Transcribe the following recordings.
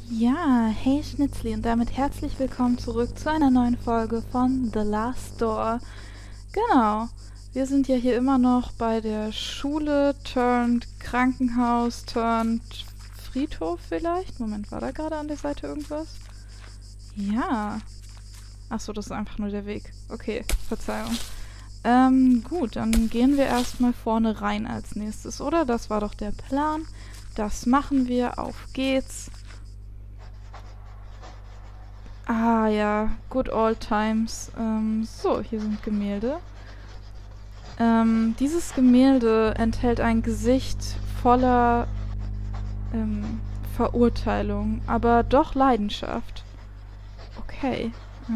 Ja, hey Schnitzli und damit herzlich willkommen zurück zu einer neuen Folge von The Last Door. Genau, wir sind ja hier immer noch bei der Schule, turned Krankenhaus, turned Friedhof vielleicht? Moment, war da gerade an der Seite irgendwas? Ja. Achso, das ist einfach nur der Weg. Okay, Verzeihung. Gut, dann gehen wir erstmal vorne rein als nächstes, oder? Das war doch der Plan. Das machen wir, auf geht's. Ah ja, good old times. So, hier sind Gemälde. Dieses Gemälde enthält ein Gesicht voller Verurteilung, aber doch Leidenschaft. Okay.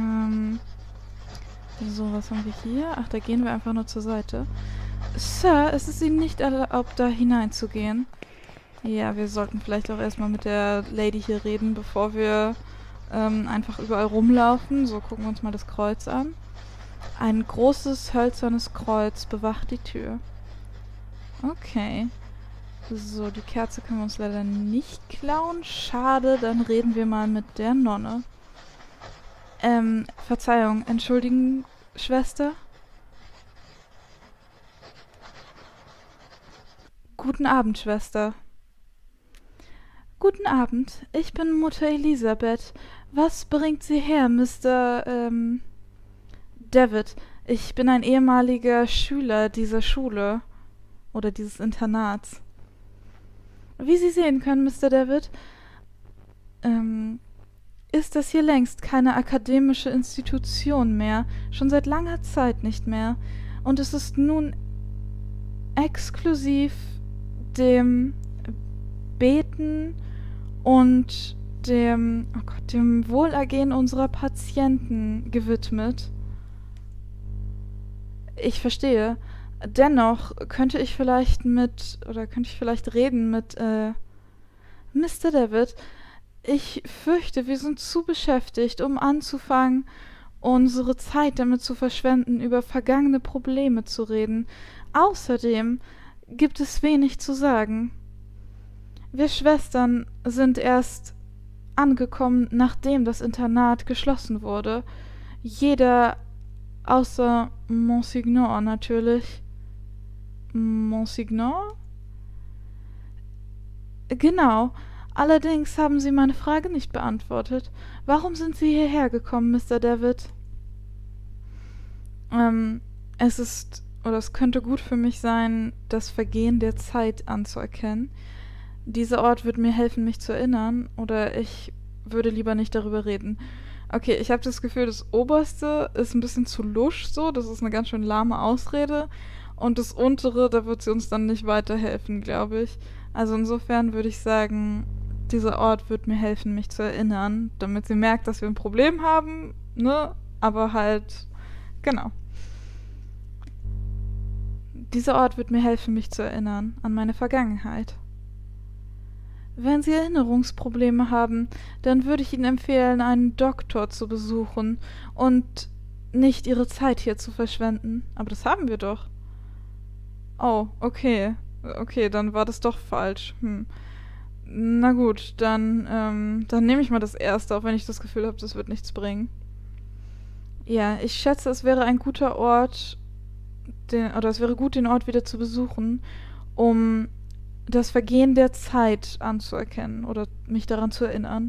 So, was haben wir hier? Ach, da gehen wir einfach nur zur Seite. Sir, es ist Ihnen nicht erlaubt, da hineinzugehen. Ja, wir sollten vielleicht auch erstmal mit der Lady hier reden, bevor wir einfach überall rumlaufen. So, gucken wir uns mal das Kreuz an. Ein großes hölzernes Kreuz bewacht die Tür. Okay. So, die Kerze können wir uns leider nicht klauen. Schade, dann reden wir mal mit der Nonne. Verzeihung, entschuldigen, Schwester? Guten Abend, Schwester. Guten Abend, ich bin Mutter Elisabeth. Was bringt Sie her, Mr. David? Ich bin ein ehemaliger Schüler dieser Schule oder dieses Internats. Wie Sie sehen können, Mr. David, ist das hier längst keine akademische Institution mehr, schon seit langer Zeit nicht mehr. Und es ist nun exklusiv dem Beten und dem Wohlergehen unserer Patienten gewidmet. Ich verstehe. Dennoch könnte ich vielleicht reden mit, Mr. David. Ich fürchte, wir sind zu beschäftigt, um anzufangen, unsere Zeit damit zu verschwenden, über vergangene Probleme zu reden. Außerdem gibt es wenig zu sagen. Wir Schwestern sind erst angekommen, nachdem das Internat geschlossen wurde. Jeder außer Monsignor natürlich. Monsignor? Genau. Allerdings haben Sie meine Frage nicht beantwortet. Warum sind Sie hierher gekommen, Mr. David? Es könnte gut für mich sein, das Vergehen der Zeit anzuerkennen. Dieser Ort würde mir helfen, mich zu erinnern, oder ich würde lieber nicht darüber reden. Okay, ich habe das Gefühl, das Oberste ist ein bisschen zu lusch so, das ist eine ganz schön lahme Ausrede. Und das Untere, da wird sie uns dann nicht weiterhelfen, glaube ich. Also insofern würde ich sagen, dieser Ort wird mir helfen, mich zu erinnern, damit sie merkt, dass wir ein Problem haben, ne? Aber halt, genau. Dieser Ort wird mir helfen, mich zu erinnern an meine Vergangenheit. Wenn Sie Erinnerungsprobleme haben, dann würde ich Ihnen empfehlen, einen Doktor zu besuchen und nicht Ihre Zeit hier zu verschwenden. Aber das haben wir doch. Oh, okay. Okay, dann war das doch falsch. Na gut, dann nehme ich mal das Erste, auch wenn ich das Gefühl habe, das wird nichts bringen. Ja, ich schätze, es wäre ein guter Ort, es wäre gut, den Ort wieder zu besuchen, um das Vergehen der Zeit anzuerkennen oder mich daran zu erinnern.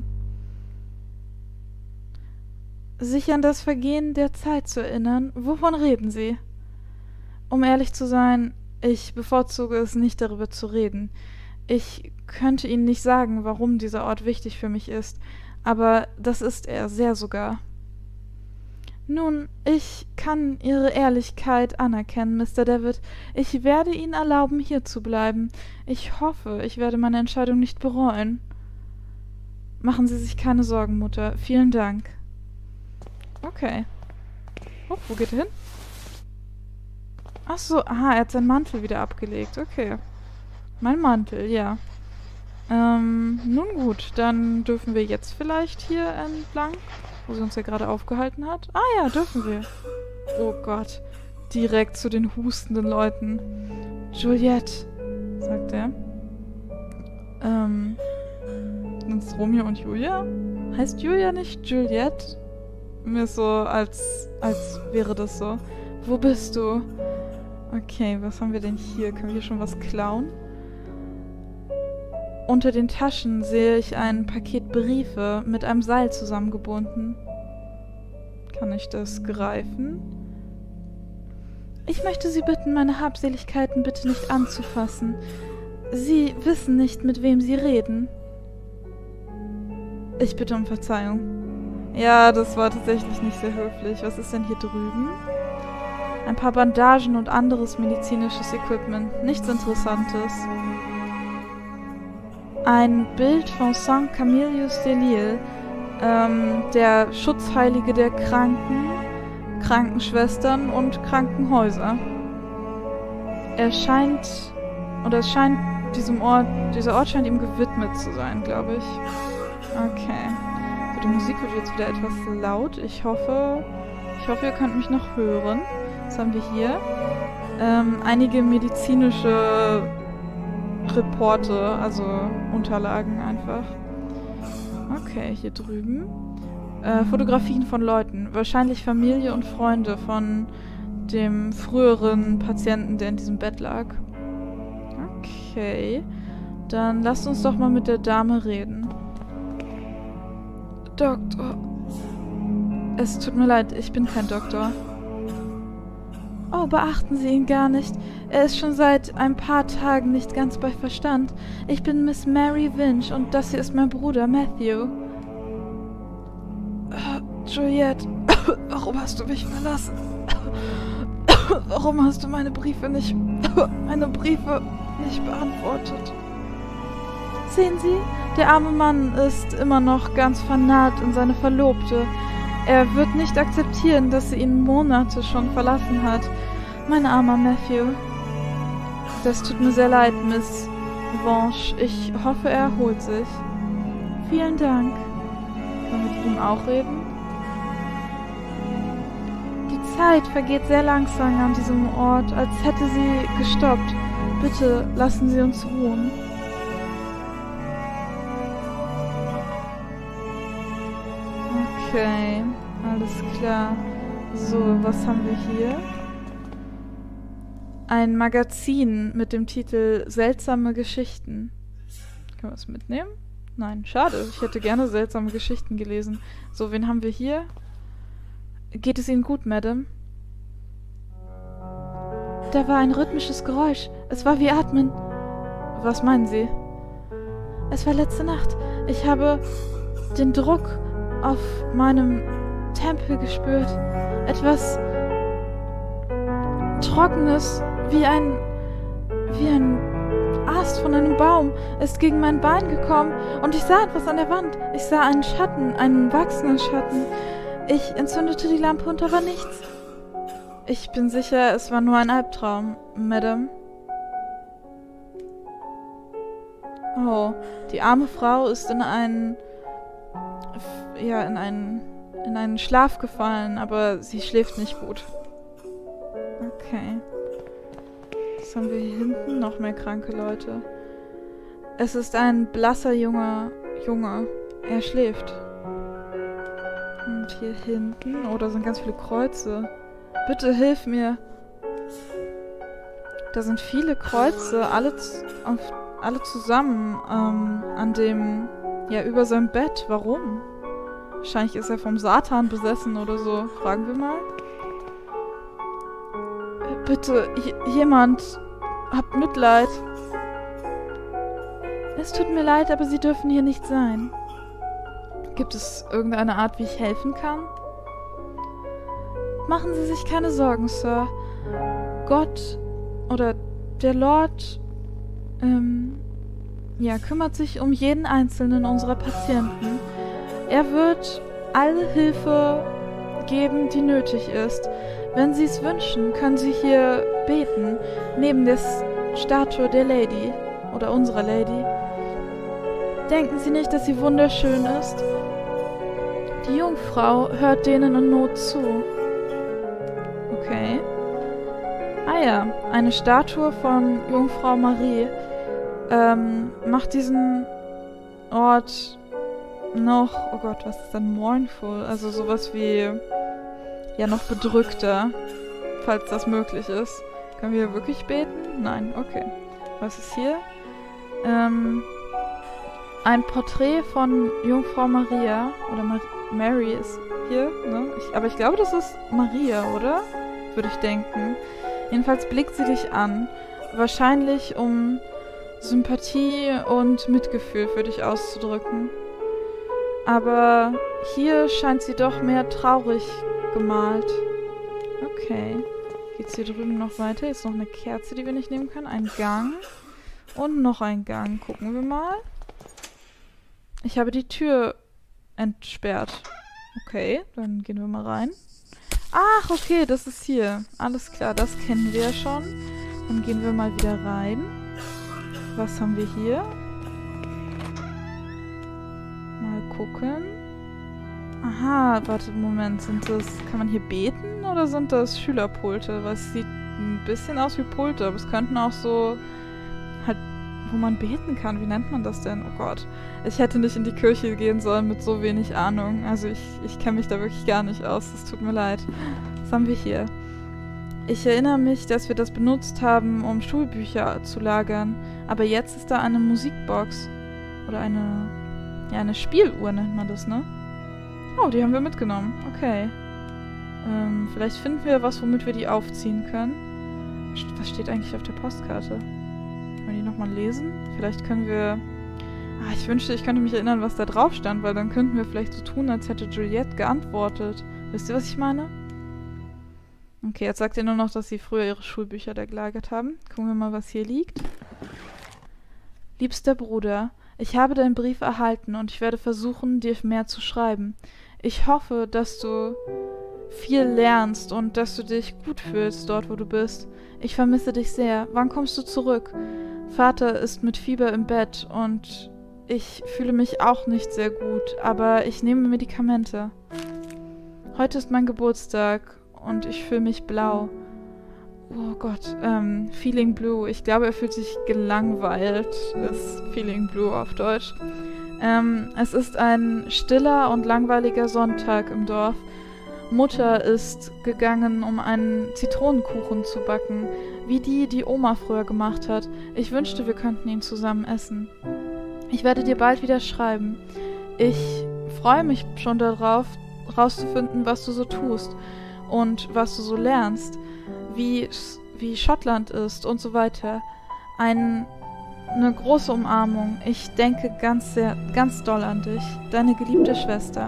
Sich an das Vergehen der Zeit zu erinnern? Wovon reden Sie? Um ehrlich zu sein, ich bevorzuge es nicht, darüber zu reden. Ich könnte Ihnen nicht sagen, warum dieser Ort wichtig für mich ist, aber das ist er, sehr sogar. Nun, ich kann Ihre Ehrlichkeit anerkennen, Mr. David. Ich werde Ihnen erlauben, hier zu bleiben. Ich hoffe, ich werde meine Entscheidung nicht bereuen. Machen Sie sich keine Sorgen, Mutter. Vielen Dank. Okay. Oh, wo geht er hin? Ach so, aha, er hat seinen Mantel wieder abgelegt. Okay. Mein Mantel, ja. Nun gut, dann dürfen wir jetzt vielleicht hier entlang, wo sie uns ja gerade aufgehalten hat. Ah ja, dürfen wir. Oh Gott. Direkt zu den hustenden Leuten. Juliette, sagt er. Sind's Romeo und Julia? Heißt Julia nicht Juliette? Mir ist so, als wäre das so. Wo bist du? Okay, was haben wir denn hier? Können wir hier schon was klauen? Unter den Taschen sehe ich ein Paket Briefe mit einem Seil zusammengebunden. Kann ich das greifen? Ich möchte Sie bitten, meine Habseligkeiten bitte nicht anzufassen. Sie wissen nicht, mit wem Sie reden. Ich bitte um Verzeihung. Ja, das war tatsächlich nicht sehr höflich. Was ist denn hier drüben? Ein paar Bandagen und anderes medizinisches Equipment. Nichts Interessantes. Ein Bild von St. Camillus de Lille, der Schutzheilige der Kranken, Krankenschwestern und Krankenhäuser. Es scheint, dieser Ort scheint ihm gewidmet zu sein, glaube ich. Okay. So, die Musik wird jetzt wieder etwas laut. Ich hoffe, ihr könnt mich noch hören. Was haben wir hier? Einige medizinische Reporte, also Unterlagen einfach. Okay, hier drüben. Fotografien von Leuten. Wahrscheinlich Familie und Freunde von dem früheren Patienten, der in diesem Bett lag. Okay. Dann lasst uns doch mal mit der Dame reden. Doktor. Es tut mir leid, ich bin kein Doktor. Oh, beachten Sie ihn gar nicht. Er ist schon seit ein paar Tagen nicht ganz bei Verstand. Ich bin Miss Mary Winch und das hier ist mein Bruder Matthew. Juliette, warum hast du mich verlassen? Warum hast du meine Briefe nicht beantwortet? Sehen Sie, der arme Mann ist immer noch ganz vernarrt in seine Verlobte. Er wird nicht akzeptieren, dass sie ihn Monate schon verlassen hat. Mein armer Matthew. Das tut mir sehr leid, Miss Vanche. Ich hoffe, er erholt sich. Vielen Dank. Können wir mit ihm auch reden? Die Zeit vergeht sehr langsam an diesem Ort, als hätte sie gestoppt. Bitte lassen Sie uns ruhen. Okay, alles klar. So, was haben wir hier? Ein Magazin mit dem Titel Seltsame Geschichten. Können wir es mitnehmen? Nein, schade. Ich hätte gerne seltsame Geschichten gelesen. So, wen haben wir hier? Geht es Ihnen gut, Madame? Da war ein rhythmisches Geräusch. Es war wie Atmen. Was meinen Sie? Es war letzte Nacht. Ich habe den Druck auf meinem Tempel gespürt. Etwas Trockenes, wie ein Ast von einem Baum, ist gegen mein Bein gekommen und ich sah etwas an der Wand. Ich sah einen Schatten, einen wachsenden Schatten. Ich entzündete die Lampe und da war nichts. Ich bin sicher, es war nur ein Albtraum, Madame. Oh, die arme Frau ist in einen Schlaf gefallen, aber sie schläft nicht gut. Okay. Was haben wir hier hinten? Noch mehr kranke Leute. Es ist ein blasser Junge. Er schläft. Und hier hinten, oh, da sind ganz viele Kreuze. Bitte hilf mir. Da sind viele Kreuze, alle zusammen, an dem, ja, über seinem Bett. Warum? Wahrscheinlich ist er vom Satan besessen oder so. Fragen wir mal. Bitte, jemand, habt Mitleid. Es tut mir leid, aber Sie dürfen hier nicht sein. Gibt es irgendeine Art, wie ich helfen kann? Machen Sie sich keine Sorgen, Sir. Gott oder der Lord, kümmert sich um jeden einzelnen unserer Patienten. Er wird alle Hilfe geben, die nötig ist. Wenn Sie es wünschen, können Sie hier beten, neben der Statue der Lady oder unserer Lady. Denken Sie nicht, dass sie wunderschön ist? Die Jungfrau hört denen in Not zu. Okay. Ah ja, eine Statue von Jungfrau Marie macht diesen Ort noch, oh Gott, was ist denn mournful? Also sowas wie, ja, noch bedrückter, falls das möglich ist. Können wir wirklich beten? Nein, okay. Was ist hier? Ein Porträt von Jungfrau Maria, oder Mary ist hier, ne? Aber ich glaube, das ist Maria, oder? Würde ich denken. Jedenfalls blickt sie dich an. Wahrscheinlich, um Sympathie und Mitgefühl für dich auszudrücken. Aber hier scheint sie doch mehr traurig gemalt. Okay. Geht's hier drüben noch weiter? Jetzt noch eine Kerze, die wir nicht nehmen können. Ein Gang. Und noch ein Gang. Gucken wir mal. Ich habe die Tür entsperrt. Okay, dann gehen wir mal rein. Ach, okay, das ist hier. Alles klar, das kennen wir ja schon. Dann gehen wir mal wieder rein. Was haben wir hier? Mal gucken. Aha, warte, Moment. Kann man hier beten oder sind das Schülerpulte? Weil es sieht ein bisschen aus wie Pulte, aber es könnten auch so halt, wo man beten kann. Wie nennt man das denn? Oh Gott. Ich hätte nicht in die Kirche gehen sollen mit so wenig Ahnung. Also ich kenne mich da wirklich gar nicht aus. Das tut mir leid. Was haben wir hier? Ich erinnere mich, dass wir das benutzt haben, um Schulbücher zu lagern. Aber jetzt ist da eine Musikbox. Oder eine Spieluhr nennt man das, ne? Oh, die haben wir mitgenommen. Okay. Vielleicht finden wir was, womit wir die aufziehen können. Was steht eigentlich auf der Postkarte? Können wir die nochmal lesen? Vielleicht können wir... ich wünschte, ich könnte mich erinnern, was da drauf stand, weil dann könnten wir vielleicht so tun, als hätte Juliette geantwortet. Wisst ihr, was ich meine? Okay, jetzt sagt ihr nur noch, dass sie früher ihre Schulbücher da gelagert haben. Gucken wir mal, was hier liegt. Liebster Bruder, ich habe deinen Brief erhalten und ich werde versuchen, dir mehr zu schreiben. Ich hoffe, dass du viel lernst und dass du dich gut fühlst dort, wo du bist. Ich vermisse dich sehr. Wann kommst du zurück? Vater ist mit Fieber im Bett und ich fühle mich auch nicht sehr gut, aber ich nehme Medikamente. Heute ist mein Geburtstag und ich fühle mich blau. Oh Gott, Feeling Blue. Ich glaube, er fühlt sich gelangweilt. Ist Feeling Blue auf Deutsch. Es ist ein stiller und langweiliger Sonntag im Dorf. Mutter ist gegangen, um einen Zitronenkuchen zu backen, wie die Oma früher gemacht hat. Ich wünschte, wir könnten ihn zusammen essen. Ich werde dir bald wieder schreiben. Ich freue mich schon darauf, rauszufinden, was du so tust und was du so lernst, wie Schottland ist und so weiter. Eine große Umarmung. Ich denke ganz doll an dich. Deine geliebte Schwester.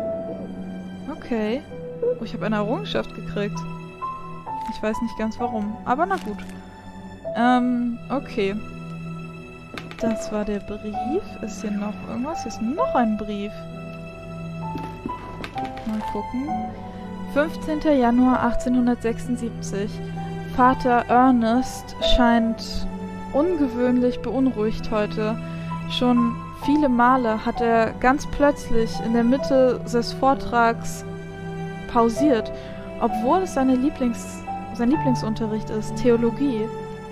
Okay. Oh, ich habe eine Errungenschaft gekriegt. Ich weiß nicht ganz warum. Aber na gut. Okay. Das war der Brief. Ist hier noch irgendwas? Hier ist noch ein Brief. Mal gucken. 15. Januar 1876. Vater Ernest scheint ungewöhnlich beunruhigt heute. Schon viele Male hat er ganz plötzlich in der Mitte des Vortrags pausiert, obwohl es sein Lieblingsunterricht ist, Theologie.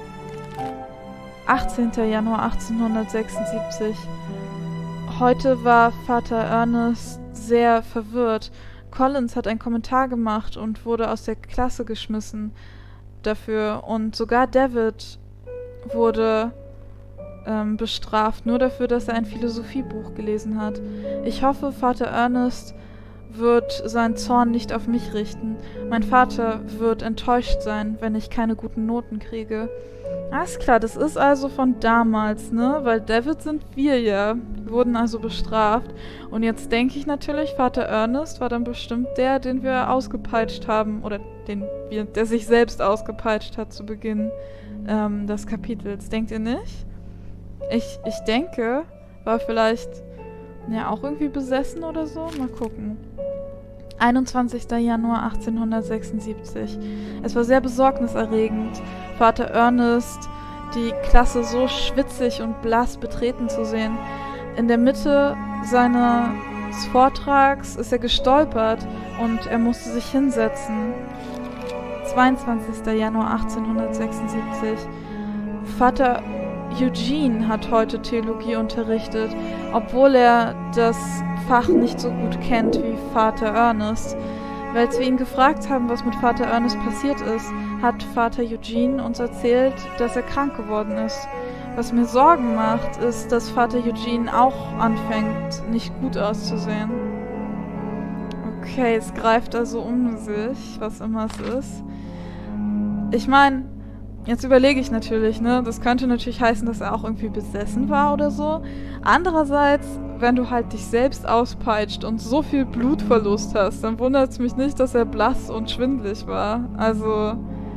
18. Januar 1876. Heute war Vater Ernest sehr verwirrt. Collins hat einen Kommentar gemacht und wurde aus der Klasse geschmissen dafür. Und sogar David wurde bestraft, nur dafür, dass er ein Philosophiebuch gelesen hat. Ich hoffe, Vater Ernest wird seinen Zorn nicht auf mich richten. Mein Vater wird enttäuscht sein, wenn ich keine guten Noten kriege. Alles klar, das ist also von damals, ne? Weil David sind wir ja. Wir wurden also bestraft. Und jetzt denke ich natürlich, Vater Ernest war dann bestimmt der, den wir ausgepeitscht haben. Oder der sich selbst ausgepeitscht hat zu Beginn des Kapitels. Denkt ihr nicht? Ich denke, war vielleicht ja auch irgendwie besessen oder so. Mal gucken. 21. Januar 1876. Es war sehr besorgniserregend, Vater Ernest die Klasse so schwitzig und blass betreten zu sehen. In der Mitte seines Vortrags ist er gestolpert und er musste sich hinsetzen. 22. Januar 1876. Vater Eugene hat heute Theologie unterrichtet, obwohl er das Fach nicht so gut kennt wie Vater Ernest. Als wir ihn gefragt haben, was mit Vater Ernest passiert ist, hat Vater Eugene uns erzählt, dass er krank geworden ist. Was mir Sorgen macht, ist, dass Vater Eugene auch anfängt, nicht gut auszusehen. Okay, es greift also um sich, was immer es ist. Ich meine, jetzt überlege ich natürlich, ne, das könnte natürlich heißen, dass er auch irgendwie besessen war oder so. Andererseits, wenn du halt dich selbst auspeitscht und so viel Blutverlust hast, dann wundert es mich nicht, dass er blass und schwindelig war. Also,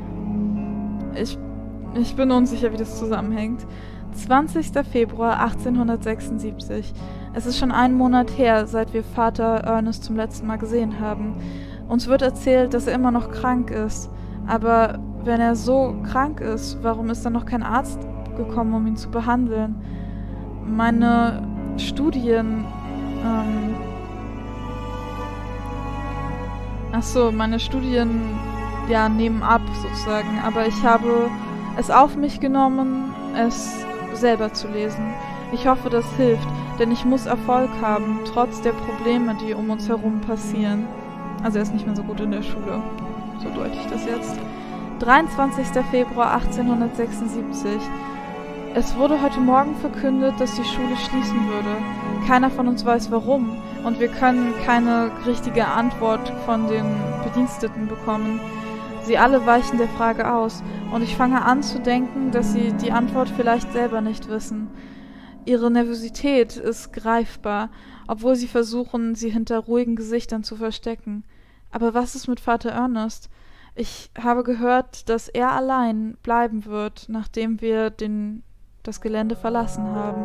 ich bin unsicher, wie das zusammenhängt. 20. Februar 1876. Es ist schon 1 Monat her, seit wir Vater Ernest zum letzten Mal gesehen haben. Uns wird erzählt, dass er immer noch krank ist. Aber wenn er so krank ist, warum ist dann noch kein Arzt gekommen, um ihn zu behandeln? Meine Studien... meine Studien, ja, nehmen ab sozusagen. Aber ich habe es auf mich genommen, es selber zu lesen. Ich hoffe, das hilft, denn ich muss Erfolg haben, trotz der Probleme, die um uns herum passieren. Also er ist nicht mehr so gut in der Schule. So deute ich das jetzt. 23. Februar 1876. Es wurde heute Morgen verkündet, dass die Schule schließen würde. Keiner von uns weiß warum und wir können keine richtige Antwort von den Bediensteten bekommen. Sie alle weichen der Frage aus und ich fange an zu denken, dass sie die Antwort vielleicht selber nicht wissen. Ihre Nervosität ist greifbar, obwohl sie versuchen, sie hinter ruhigen Gesichtern zu verstecken. Aber was ist mit Vater Ernest? Ich habe gehört, dass er allein bleiben wird, nachdem wir das Gelände verlassen haben.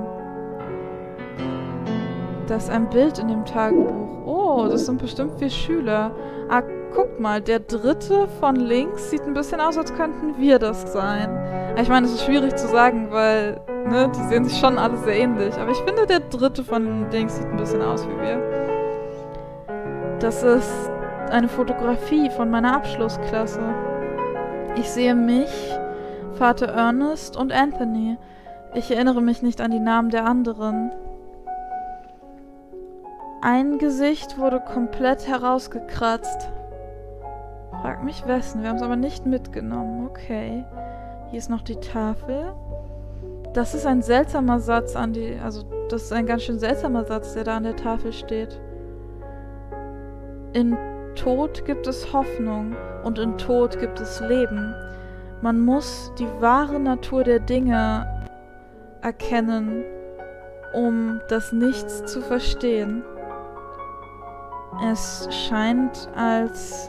Da ist ein Bild in dem Tagebuch. Oh, das sind bestimmt 4 Schüler. Ah, guck mal, der 3. von links sieht ein bisschen aus, als könnten wir das sein. Ich meine, es ist schwierig zu sagen, weil, ne, die sehen sich schon alle sehr ähnlich. Aber ich finde, der 3. von links sieht ein bisschen aus wie wir. Das ist eine Fotografie von meiner Abschlussklasse. Ich sehe mich, Vater Ernest und Anthony. Ich erinnere mich nicht an die Namen der anderen. Ein Gesicht wurde komplett herausgekratzt. Frag mich wessen, wir haben es aber nicht mitgenommen. Okay. Hier ist noch die Tafel. Das ist ein seltsamer Satz das ist ein ganz schön seltsamer Satz, der da an der Tafel steht. In Tod gibt es Hoffnung und in Tod gibt es Leben. Man muss die wahre Natur der Dinge erkennen, um das Nichts zu verstehen. Es scheint, als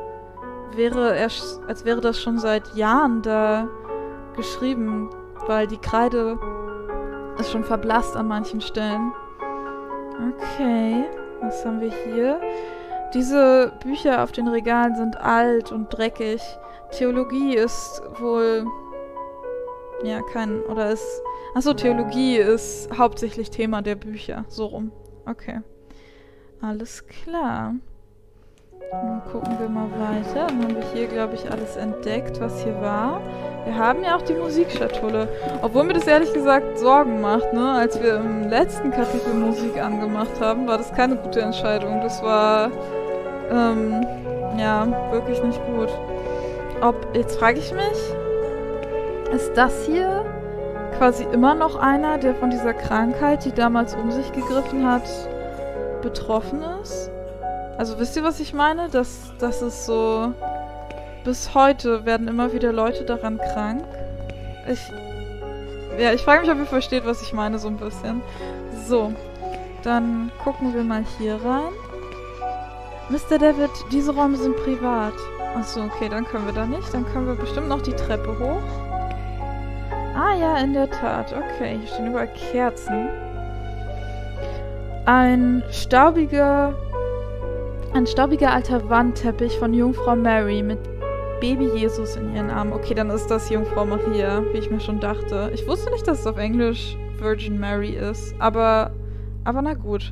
wäre das schon seit Jahren da geschrieben, weil die Kreide ist schon verblasst an manchen Stellen. Okay, was haben wir hier? Diese Bücher auf den Regalen sind alt und dreckig. Theologie ist wohl... Ja, Theologie ist hauptsächlich Thema der Bücher. So rum. Okay. Alles klar. Dann gucken wir mal weiter. Dann haben wir hier, glaube ich, alles entdeckt, was hier war. Wir haben ja auch die Musikschatulle. Obwohl mir das ehrlich gesagt Sorgen macht, ne? Als wir im letzten Kapitel Musik angemacht haben, war das keine gute Entscheidung. Das war, wirklich nicht gut. Jetzt frage ich mich, ist das hier quasi immer noch einer, der von dieser Krankheit, die damals um sich gegriffen hat, betroffen ist? Also wisst ihr, was ich meine? Das ist so... Bis heute werden immer wieder Leute daran krank. Ich frage mich, ob ihr versteht, was ich meine, so ein bisschen. So, dann gucken wir mal hier rein. Mr. David, diese Räume sind privat. Achso, okay, dann können wir da nicht. Dann können wir bestimmt noch die Treppe hoch. Ah ja, in der Tat. Okay, hier stehen überall Kerzen. Ein staubiger alter Wandteppich von Jungfrau Mary mit Baby Jesus in ihren Armen. Okay, dann ist das Jungfrau Maria, wie ich mir schon dachte. Ich wusste nicht, dass es auf Englisch Virgin Mary ist, aber na gut.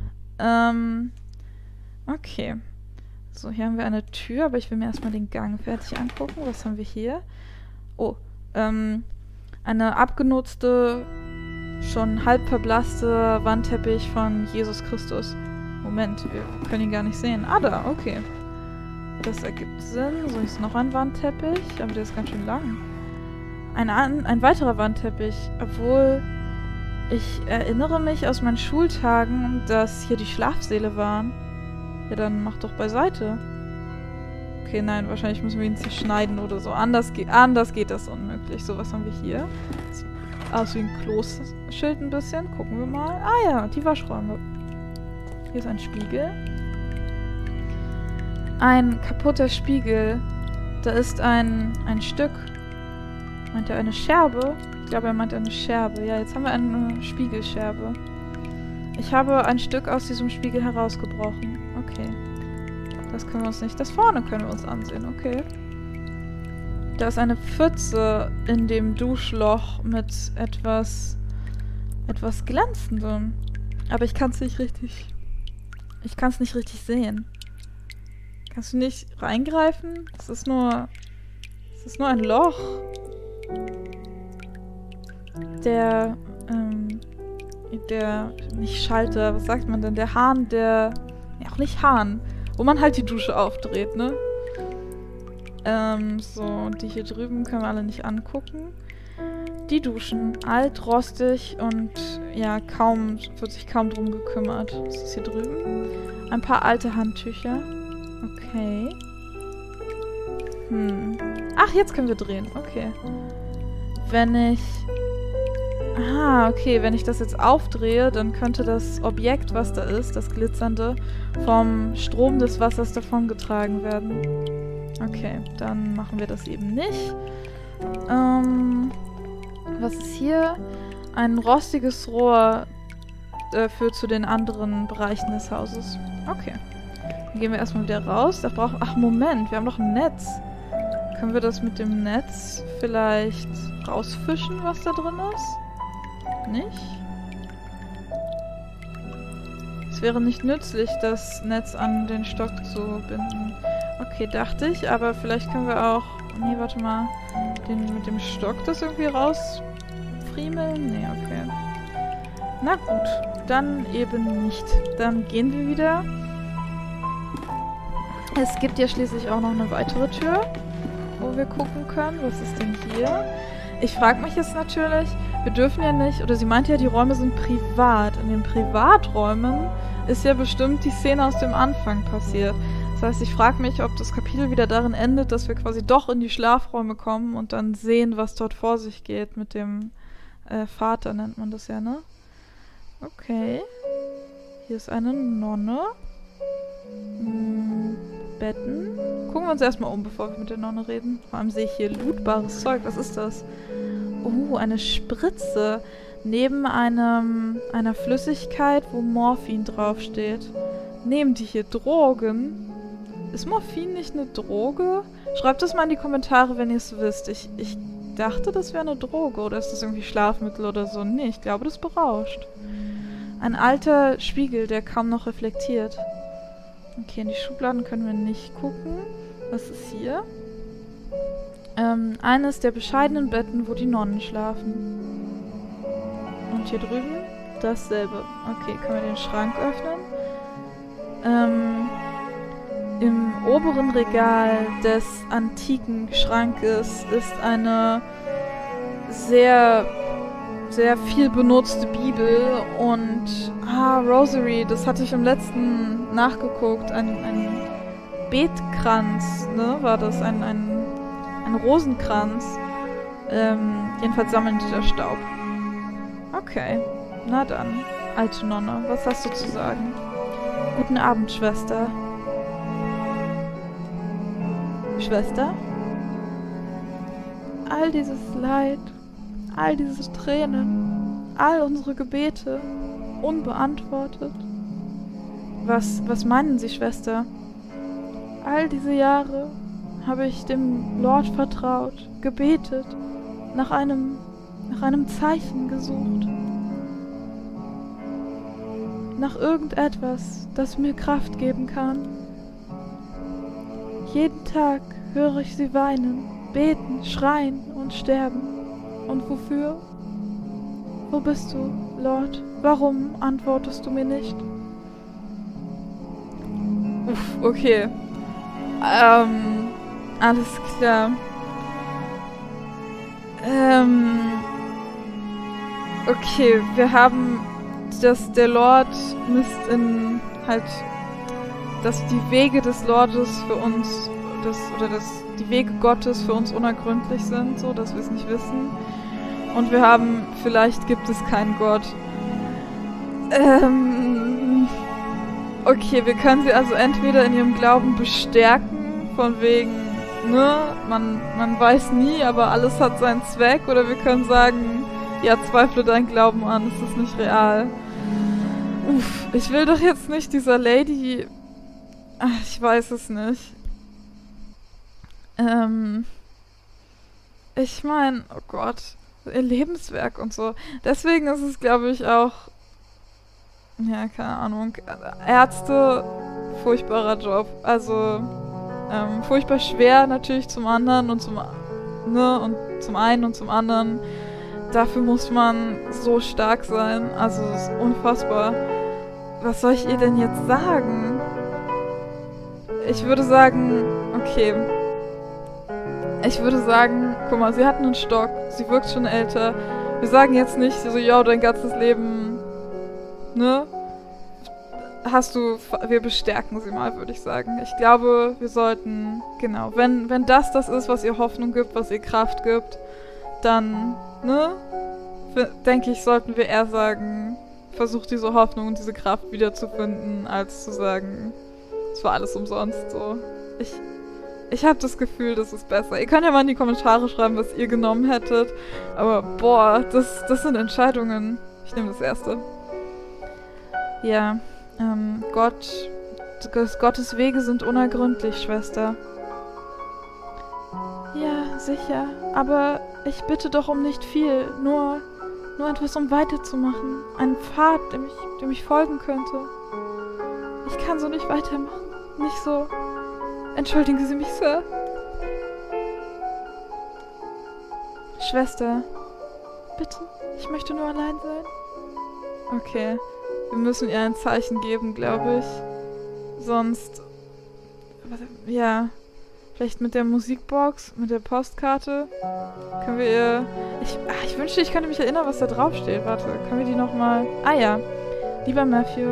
Okay. So, hier haben wir eine Tür, aber ich will mir erstmal den Gang fertig angucken. Was haben wir hier? Oh, eine abgenutzte, schon halb verblasste Wandteppich von Jesus Christus. Moment, wir können ihn gar nicht sehen. Ah, da, okay. Das ergibt Sinn. So ist noch ein Wandteppich, aber der ist ganz schön lang. Ein weiterer Wandteppich, obwohl ich erinnere mich aus meinen Schultagen, dass hier die Schlafsäle waren. Ja, dann mach doch beiseite. Okay, nein, wahrscheinlich müssen wir ihn zerschneiden oder so. Anders geht das unmöglich. So, was haben wir hier? Sieht aus wie ein Kloßschild ein bisschen. Gucken wir mal. Ah ja, die Waschräume. Hier ist ein Spiegel. Ein kaputter Spiegel. Da ist ein Stück. Meint er eine Scherbe? Ich glaube, er meint eine Scherbe. Ja, jetzt haben wir eine Spiegelscherbe. Ich habe ein Stück aus diesem Spiegel herausgebrochen. Okay. Das können wir uns nicht... Das vorne können wir uns ansehen. Okay. Da ist eine Pfütze in dem Duschloch mit etwas Glänzendem. Aber ich kann es nicht richtig... Ich kann es nicht richtig sehen. Kannst du nicht reingreifen? Es ist nur ein Loch. Der nicht Schalter, was sagt man denn? Der Hahn, ja, auch nicht Hahn. Wo man halt die Dusche aufdreht, ne? So, die hier drüben können wir alle nicht angucken. Die Duschen, alt, rostig und ja, wird sich kaum drum gekümmert. Was ist hier drüben? Ein paar alte Handtücher. Okay. Ach, jetzt können wir drehen. Okay. Wenn ich das jetzt aufdrehe, dann könnte das Objekt, was da ist, das Glitzernde, vom Strom des Wassers davongetragen werden. Okay, dann machen wir das eben nicht. Was ist hier? Ein rostiges Rohr führt zu den anderen Bereichen des Hauses. Okay. Dann gehen wir erstmal wieder raus. Ach, Moment, wir haben noch ein Netz. Können wir das mit dem Netz vielleicht rausfischen, was da drin ist? Nicht? Es wäre nicht nützlich, das Netz an den Stock zu binden. Okay, dachte ich, aber vielleicht können wir auch... Nee, warte mal. Mit dem Stock das irgendwie rausfriemeln? Nee, okay. Na gut, dann eben nicht. Dann gehen wir wieder. Es gibt ja schließlich auch noch eine weitere Tür, wo wir gucken können. Was ist denn hier? Ich frage mich jetzt natürlich, wir dürfen ja nicht, oder sie meint ja, die Räume sind privat. In den Privaträumen ist ja bestimmt die Szene aus dem Anfang passiert. Das heißt, ich frage mich, ob das Kapitel wieder darin endet, dass wir quasi doch in die Schlafräume kommen und dann sehen, was dort vor sich geht mit dem Vater, nennt man das ja, ne? Okay. Hier ist eine Nonne. Betten. Gucken wir uns erstmal um, bevor wir mit der Nonne reden. Vor allem sehe ich hier lootbares Zeug. Was ist das? Oh, eine Spritze. Neben einer Flüssigkeit, wo Morphin draufsteht. Nehmen die hier Drogen? Ist Morphin nicht eine Droge? Schreibt das mal in die Kommentare, wenn ihr es wisst. Ich dachte, das wäre eine Droge. Oder ist das irgendwie Schlafmittel oder so? Nee, ich glaube, das berauscht. Ein alter Spiegel, der kaum noch reflektiert. Okay, in die Schubladen können wir nicht gucken. Was ist hier? Eines der bescheidenen Betten, wo die Nonnen schlafen. Und hier drüben dasselbe. Okay, können wir den Schrank öffnen? Im oberen Regal des antiken Schrankes ist eine sehr, sehr viel benutzte Bibel und Rosary, das hatte ich im letzten nachgeguckt, ein Betkranz, ne, war das, ein Rosenkranz, jedenfalls sammeln die da Staub. Okay, na dann, alte Nonne, was hast du zu sagen? Guten Abend, Schwester. Schwester? All dieses Leid, all diese Tränen, all unsere Gebete, unbeantwortet. Was meinen Sie, Schwester? All diese Jahre habe ich dem Lord vertraut, gebetet, nach einem Zeichen gesucht. Nach irgendetwas, das mir Kraft geben kann. Jeden Tag höre ich sie weinen, beten, schreien und sterben. Und wofür? Wo bist du, Lord? Warum antwortest du mir nicht? Uff, okay. Alles klar. Okay, wir haben, dass der Lord dass die Wege des Lordes für uns, die Wege Gottes für uns unergründlich sind, so, dass wir es nicht wissen. Und wir haben, vielleicht gibt es keinen Gott. Okay, wir können sie also entweder in ihrem Glauben bestärken, von wegen, ne, man weiß nie, aber alles hat seinen Zweck, oder wir können sagen, ja, zweifle dein Glauben an, es ist nicht real. Uff, ich will doch jetzt nicht dieser Lady... Ach, ich weiß es nicht. Ich meine, oh Gott, ihr Lebenswerk und so. Deswegen ist es, glaube ich, auch... Ja, keine Ahnung. Ärzte, furchtbarer Job. Also, furchtbar schwer natürlich zum anderen und zum einen und zum anderen. Dafür muss man so stark sein. Also, es ist unfassbar. Was soll ich ihr denn jetzt sagen? Ich würde sagen, okay. Ich würde sagen, guck mal, sie hat einen Stock. Sie wirkt schon älter. Wir sagen jetzt nicht so, ja, dein ganzes Leben, ne? Wir bestärken sie mal, würde ich sagen. Ich glaube, wir sollten, genau, wenn das ist, was ihr Hoffnung gibt, was ihr Kraft gibt, dann, ne, denke ich, sollten wir eher sagen, versucht diese Hoffnung und diese Kraft wiederzufinden, als zu sagen, es war alles umsonst, so. Ich habe das Gefühl, das ist besser. Ihr könnt ja mal in die Kommentare schreiben, was ihr genommen hättet, aber boah, das sind Entscheidungen. Ich nehme das erste. Ja, Gottes Wege sind unergründlich, Schwester. Ja, sicher. Aber ich bitte doch um nicht viel. Nur etwas, um weiterzumachen. Einen Pfad, dem ich folgen könnte. Ich kann so nicht weitermachen. Nicht so. Entschuldigen Sie mich, Sir. Schwester. Bitte. Ich möchte nur allein sein. Okay. Wir müssen ihr ein Zeichen geben, glaube ich. Sonst... Ja... Vielleicht mit der Musikbox, mit der Postkarte. Können wir ihr... Ich wünschte, ich könnte mich erinnern, was da drauf steht. Warte, können wir die nochmal... Ah ja. Lieber Matthew.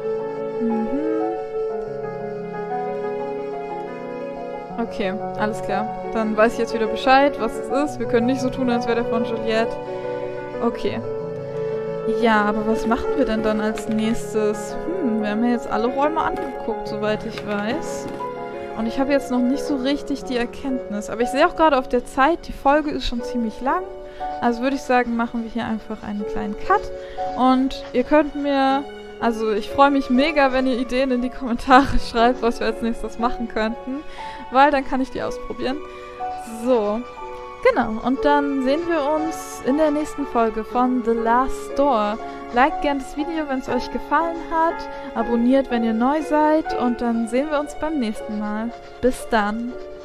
Okay, alles klar. Dann weiß ich jetzt wieder Bescheid, was es ist. Wir können nicht so tun, als wäre der von Juliette. Okay. Ja, aber was machen wir denn dann als nächstes? Wir haben ja jetzt alle Räume angeguckt, soweit ich weiß. Und ich habe jetzt noch nicht so richtig die Erkenntnis. Aber ich sehe auch gerade auf der Zeit, die Folge ist schon ziemlich lang. Also würde ich sagen, machen wir hier einfach einen kleinen Cut. Und ihr könnt mir... Also ich freue mich mega, wenn ihr Ideen in die Kommentare schreibt, was wir als nächstes machen könnten. Weil dann kann ich die ausprobieren. So. Genau. Und dann sehen wir uns in der nächsten Folge von The Last Door. Liked gerne das Video, wenn es euch gefallen hat. Abonniert, wenn ihr neu seid. Und dann sehen wir uns beim nächsten Mal. Bis dann.